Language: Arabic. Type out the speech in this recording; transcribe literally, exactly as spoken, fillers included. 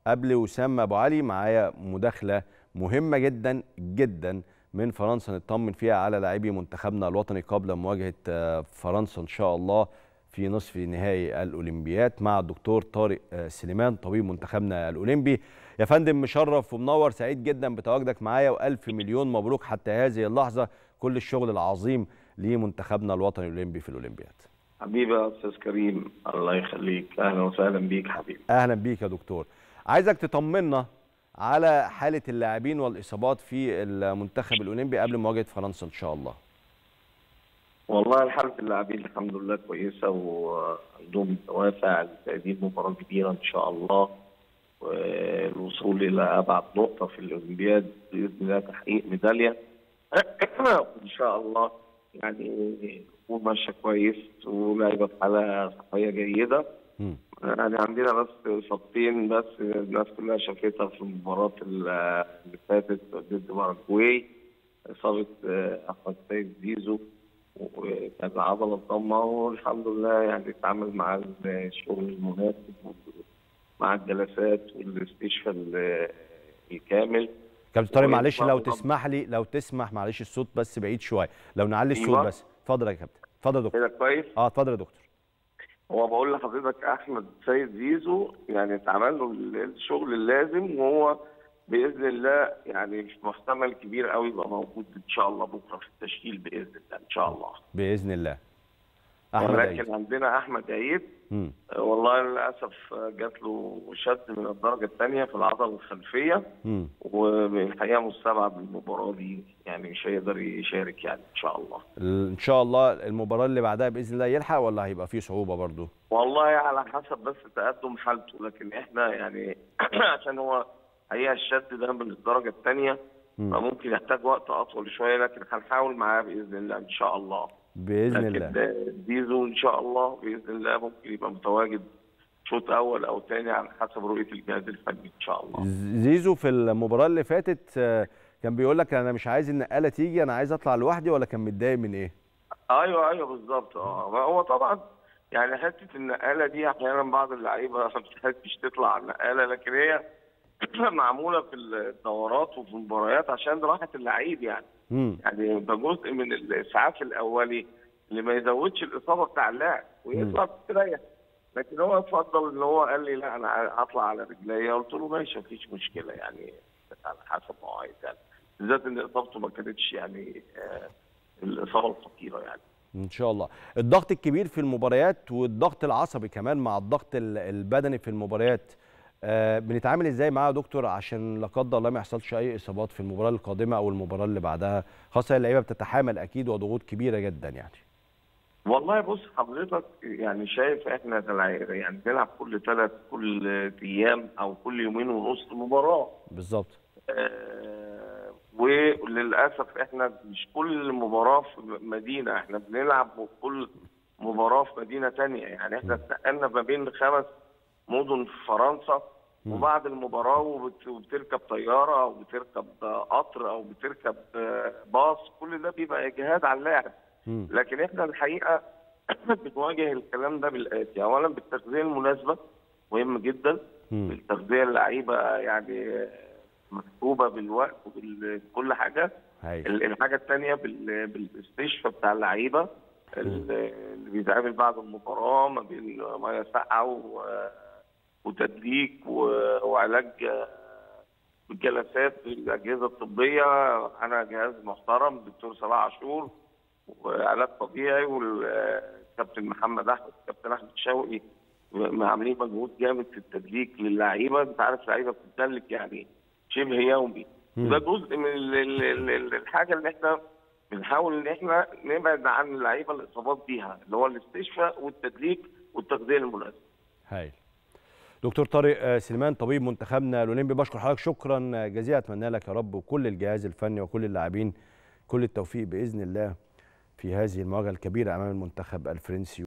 قبل وسام ابو علي معايا مداخله مهمه جدا جدا من فرنسا نطمن فيها على لاعبي منتخبنا الوطني قبل مواجهه فرنسا ان شاء الله في نصف نهائي الاولمبياد مع الدكتور طارق سليمان طبيب منتخبنا الاولمبي. يا فندم مشرف ومنور، سعيد جدا بتواجدك معايا والف مليون مبروك حتى هذه اللحظه، كل الشغل العظيم لمنتخبنا الوطني الاولمبي في الاولمبياد. حبيبي يا استاذ كريم، الله يخليك، اهلا وسهلا بيك حبيبي. اهلا بيك يا دكتور. عايزك تطمنا على حاله اللاعبين والاصابات في المنتخب الاولمبي قبل مواجهه فرنسا ان شاء الله. والله حاله اللاعبين الحمد لله كويسه وعندهم دوافع لتقديم مباراه كبيره ان شاء الله، والوصول الى ابعد نقطه في الاولمبياد باذن الله، تحقيق ميداليه ان شاء الله. يعني الامور ماشيه كويس ولاعيبه في حاله صحيه جيده. م. يعني عندنا بس اصابتين بس الناس كلها شافتها في المباراه اللي فاتت ضد باراجواي، اصابه احمد سيد زيزو وكانت العضله الضمه، والحمد لله يعني اتعامل مع الشغل المناسب مع الجلسات والاستشفاء الكامل. كابتن طارق معلش لو تسمح لي لو تسمح معلش الصوت بس بعيد شويه، لو نعلي الصوت بس. اتفضل يا كابتن. اتفضل يا دكتور. كده كويس؟ اه اتفضل يا دكتور. هو بقول لحضرتك احمد سيد زيزو يعني اتعمل له الشغل اللازم، وهو باذن الله يعني مش محتمل كبير قوي يبقى موجود ان شاء الله بكره في التشكيل باذن الله ان شاء الله. باذن الله. احمد ولكن عيد. عندنا احمد عيد مم. والله للاسف جات له شد من الدرجه الثانيه في العضله الخلفيه، والحقيقه مستبعد من المباراه دي، يعني مش هيقدر يشارك يعني ان شاء الله. ان شاء الله المباراه اللي بعدها باذن الله يلحق ولا هيبقى فيه صعوبه برضه؟ والله على حسب بس تقدم حالته، لكن احنا يعني عشان هو حقيقه الشد ده من الدرجه الثانيه فممكن يحتاج وقت اطول شويه، لكن هنحاول معاه باذن الله ان شاء الله. باذن الله. لكن زيزو ان شاء الله باذن الله ممكن يبقى متواجد شوط اول او ثاني على حسب رؤيه الجهاز الفني ان شاء الله. زيزو في المباراه اللي فاتت كان بيقول لك انا مش عايز النقاله تيجي، انا عايز اطلع لوحدي، ولا كان متضايق من ايه؟ ايوه ايوه بالظبط. اه هو طبعا يعني حته النقاله دي احيانا بعض اللعيبه ما بتحبش تطلع على النقاله، لكن هي معموله في الدورات وفي المباريات عشان راحه اللعيب يعني. مم. يعني ده جزء من الاسعاف الاولي اللي ما يزودش الاصابه بتاع اللاعب ويطلع تريح. لكن هو اتفضل ان هو قال لي لا انا هطلع على رجليا، قلت له ماشي مفيش مشكله يعني على حسب ما هو عايز يعني، بالذات ان اصابته ما كانتش يعني آه الاصابه الخطيره يعني. ان شاء الله. الضغط الكبير في المباريات والضغط العصبي كمان مع الضغط البدني في المباريات، آه بنتعامل ازاي معاه يا دكتور عشان لا قدر الله ما يحصلش اي اصابات في المباراه القادمه او المباراه اللي بعدها، خاصه اللعيبه بتتحامل اكيد وضغوط كبيره جدا يعني. والله بص حضرتك يعني شايف احنا يعني بنلعب كل ثلاث كل ايام او كل يومين ونص مباراه. بالظبط. آه وللاسف احنا مش كل مباراه في مدينه، احنا بنلعب كل مباراه في مدينه ثانيه، يعني احنا اتنقلنا ما بين خمس مدن في فرنسا، وبعد المباراه وبتركب طياره او بتركب قطر او بتركب باص، كل ده بيبقى اجهاد على اللاعب. لكن احنا الحقيقه بنواجه الكلام ده بالاتي، اولا بالتغذيه المناسبه مهم جدا، بالتغذيه اللعيبه يعني مكتوبه بالوقت وبكل حاجه. هي. الحاجه الثانيه بالاستشفاء بتاع اللعيبه اللي بيتعامل بعد المباراه ما بين ميه ساقعه وتدليك وعلاج بالجلسات بالاجهزه الطبيه. انا جهاز محترم دكتور صلاح عاشور وعلاج طبيعي، والكابتن محمد احمد والكابتن احمد شوقي عاملين مجهود جامد في التدليك للعيبه. انت عارف اللعيبه بتدلك يعني شبه يومي، وده جزء من الحاجه اللي احنا بنحاول ان احنا نبعد عن اللعيبه الاصابات بيها، اللي هو الاستشفاء والتدليك والتغذيه المناسبه. هايل. دكتور طارق سليمان طبيب منتخبنا الاولمبي، بشكر حضرتك شكرا جزيلا، اتمنى لك يا رب وكل الجهاز الفني وكل اللاعبين كل التوفيق باذن الله في هذه المواجهه الكبيره امام المنتخب الفرنسي.